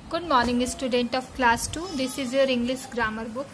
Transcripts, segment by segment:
Good morning, student of class 2. This is your English grammar book.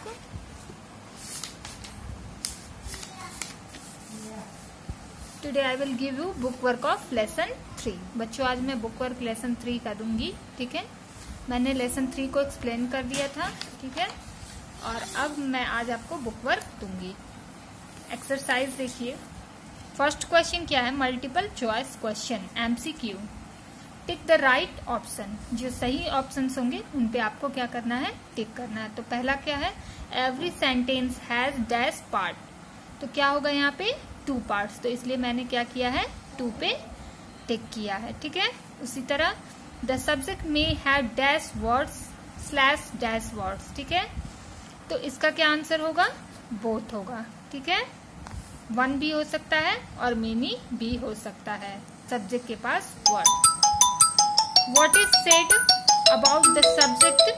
Today I will give you book work of lesson 3. बच्चों आज मैं book work lesson 3 का दूंगी. ठीक है, मैंने लेसन 3 को एक्सप्लेन कर दिया था. ठीक है, और अब मैं आज आपको बुक वर्क दूंगी. एक्सरसाइज देखिए. फर्स्ट क्वेश्चन क्या है? Multiple choice question, MCQ. Tick the right option. जो सही ऑप्शन होंगे उन पे आपको क्या करना है? टिक करना है. तो पहला क्या है? Every sentence has dash part. तो क्या होगा यहाँ पे? 2 पार्ट्स. तो इसलिए मैंने क्या किया है? 2 पे टिक किया है. ठीक है, उसी तरह द सब्जेक्ट में have dash words slash dash words. ठीक है, तो इसका क्या आंसर होगा? बोथ होगा. ठीक है, 1 भी हो सकता है और मेनी भी हो सकता है सब्जेक्ट के पास word. What is said about the subject?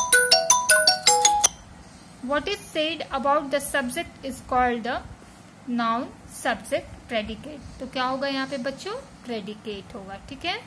What is said about the subject is called the noun, subject, predicate. तो क्या होगा यहाँ पे बच्चों? predicate होगा. ठीक है,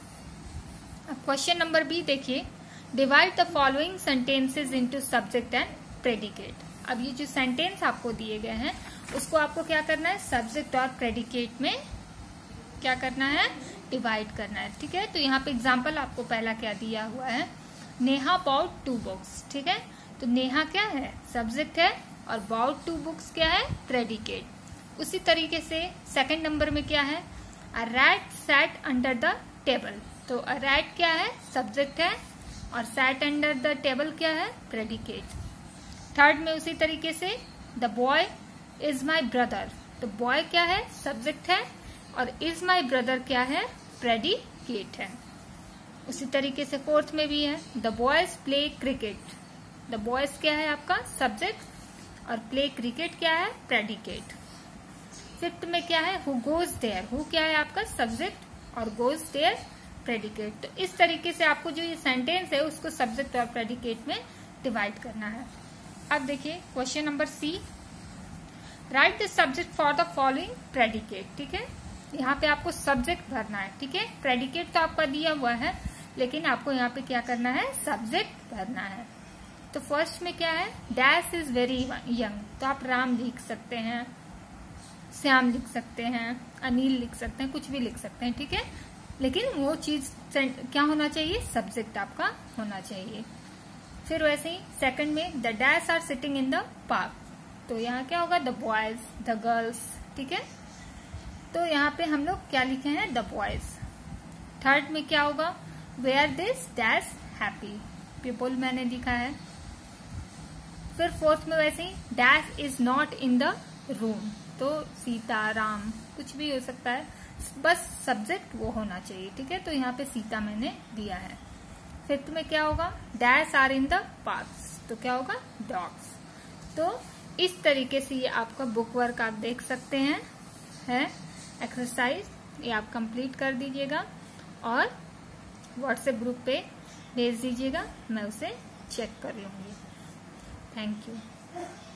अब क्वेश्चन नंबर बी देखिए. Divide the following sentences into subject and predicate. अब ये जो सेंटेंस आपको दिए गए हैं उसको आपको क्या करना है? सब्जेक्ट और प्रेडिकेट में क्या करना है? डिवाइड करना है. ठीक है, तो यहाँ पे एग्जाम्पल आपको पहला क्या दिया हुआ है? Neha bought 2 books. ठीक है, तो नेहा क्या है? सब्जेक्ट है और बाउट 2 बुक्स क्या है? प्रेडिकेट. उसी तरीके से सेकंड नंबर में क्या है? A rat sat under the table. तो अ रैट क्या है? सब्जेक्ट है और सैट अंडर द टेबल क्या है? प्रेडिकेट. थर्ड में उसी तरीके से the boy is my brother. तो बॉय क्या है? सब्जेक्ट है और इज माई ब्रदर क्या है? प्रेडिकेट है. उसी तरीके से फोर्थ में भी है the boys play cricket. The boys क्या है आपका? सब्जेक्ट और प्ले क्रिकेट क्या है? प्रेडिकेट. फिफ्थ में क्या है? Who goes there. हु क्या है आपका? सब्जेक्ट और गोज देयर प्रेडिकेट. तो इस तरीके से आपको जो ये सेंटेंस है उसको सब्जेक्ट और प्रेडिकेट में डिवाइड करना है. अब देखिए question number C. Write the subject for the following predicate. ठीक है, यहाँ पे आपको सब्जेक्ट भरना है. ठीक है, प्रेडिकेट तो आपका दिया हुआ है लेकिन आपको यहाँ पे क्या करना है? सब्जेक्ट भरना है. तो फर्स्ट में क्या है? Dash is very young. तो आप राम लिख सकते हैं, श्याम लिख सकते हैं, अनिल लिख सकते हैं, कुछ भी लिख सकते हैं. ठीक है, लेकिन वो चीज क्या होना चाहिए? सब्जेक्ट आपका होना चाहिए. फिर वैसे ही सेकंड में the dash are sitting in the park. तो यहाँ क्या होगा? The boys, the girls. ठीक है, तो यहाँ पे हम लोग क्या लिखे हैं? The boys. थर्ड में क्या होगा? Where this dash happy people मैंने लिखा है. फिर फोर्थ में वैसे ही dash is not in the room. तो सीता, राम, कुछ भी हो सकता है, बस सब्जेक्ट वो होना चाहिए. ठीक है, तो यहाँ पे सीता मैंने दिया है. फिफ्थ में क्या होगा? Dash are in the parks. तो क्या होगा? डॉग्स. तो इस तरीके से ये आपका बुक वर्क आप देख सकते हैं है. एक्सरसाइज ये आप कंप्लीट कर दीजिएगा और व्हाट्सएप ग्रुप पे भेज दीजिएगा. मैं उसे चेक कर लूंगी. Thank you.